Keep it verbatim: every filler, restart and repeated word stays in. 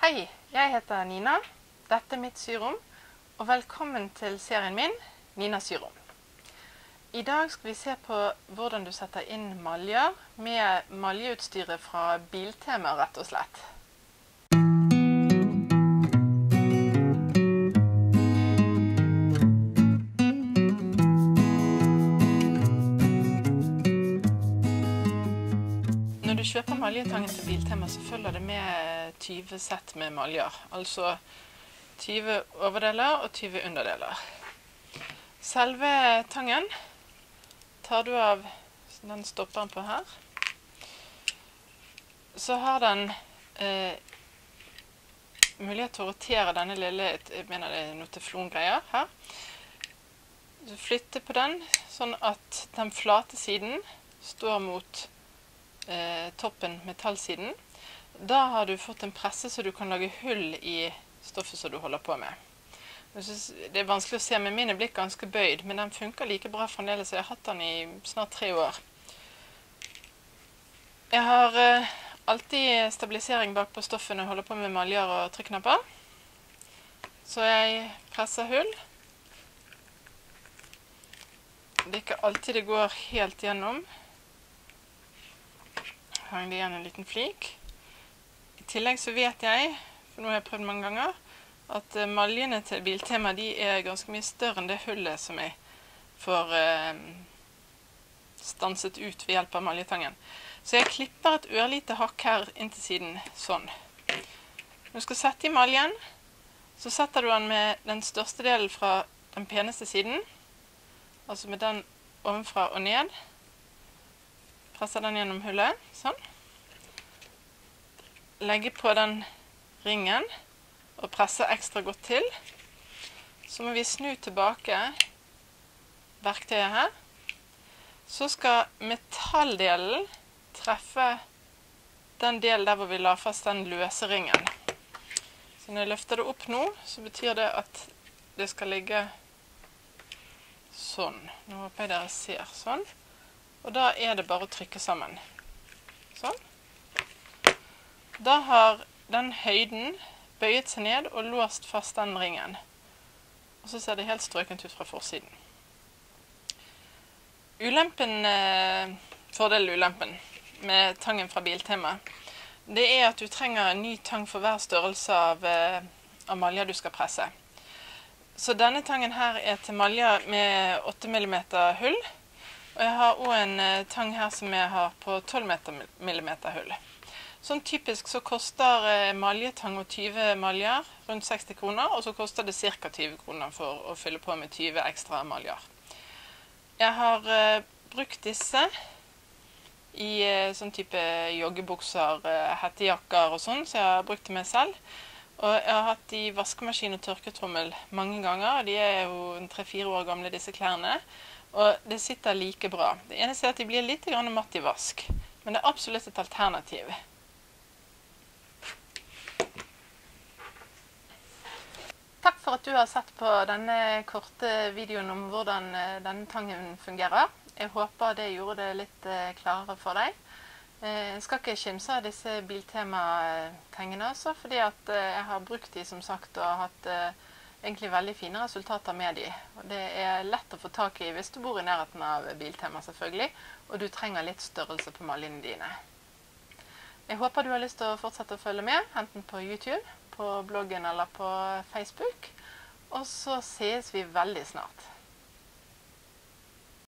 Hei, jeg heter Nina. Dette er mitt syrom, og velkommen til serien min, Nina Syrom. I dag skal vi se på hvordan du setter inn maljer med maljeutstyret fra Biltema, rett og slett. Når du kjøper maljetangen til Biltema, så følger det med tyve sett med maljer. Altså tyve overdeler og tyve underdeler. Selve tangen tar du av den stopperen på her. Så har den eh, mulighet til å rotere denne lille, jeg mener det er noe teflongreier her. Du flytter på den, sånn at den flate siden står mot Eh, toppen metallsiden. Da har du fått en presse så du kan lage hull i stoffet som du holder på med. Jeg synes det er vanskelig å se, men min er blitt ganske bøyd, men den funker like bra fremdeles, så jeg har hatt den i snart tre år. Jeg har eh, alltid stabilisering bak på stoffet når jeg holder på med maljer og trykknapper. Så jeg presser hull. Det er ikke alltid det går helt gjennom. Hang det igjen en liten flik. I tillegg så vet jeg, for nå har jeg prøvd mange ganger, at maljene til Biltema de er ganske mye større enn det hullet som jeg får eh, stanset ut ved hjelp av maljetangen. Så jeg klipper et ørlite hakk her inn til siden, sånn. Når du skal sette i maljen, så setter du den med den største delen fra den peneste siden, altså med den ovenfra og ned. Presser den gjennom hullet, sånn. Legger på den ringen og presser ekstra godt til. Så må vi snu tilbake verktøyet her. Så skal metalldelen treffe den delen der hvor vi la fast den løse ringen. Så når jeg løfter det opp nå, så betyr det at det skal ligge sånn. Nå håper jeg dere ser sånn. Og da er det bare å trykke sammen. Sånn. Da har den høyden bøyet seg ned og låst fast den ringen. Og så ser det helt strøkent ut fra forsiden. Ulempen, eh, fordelen ulempen med tangen fra Biltema, det er at du trenger en ny tang for hver størrelse av, eh, av maljer du skal presse. Så denne tangen her er til maljer med åtte millimeter hull. Og jeg har også en eh, tang her som jeg har på tolv millimeter hull. Sånn typisk så koster eh, maljetang og tyve maljer rundt seksti kroner, og så koster det ca. tyve kroner for å fylle på med tyve ekstra maljer. Jeg har eh, brukt disse i eh, sånn type joggebukser, eh, hettejakker og sånn, så jeg har brukt det med selv. Og jeg har hatt i vaskemaskin og tørketrommel mange ganger, og de er jo tre-fire år gamle disse klærne. Og det sitter like bra. Det eneste er at de blir litt matt i vask, men det er absolutt et alternativ. Takk for at du har sett på denne korte videoen om hvordan denne tangen fungerer. Jeg håper det gjorde det litt klarere for deg. Jeg skal ikke kimse av disse Biltema-tangene også, fordi at jeg har brukt de som sagt og hatt egentlig veldig fine resultater med de. Og det er lett å få tak i hvis du bor i nærheten av Biltema selvfølgelig, og du trenger litt størrelse på maljene dine. Jeg håper du har lyst til å fortsette å følge med, enten på YouTube, på bloggen eller på Facebook. Og så ses vi veldig snart.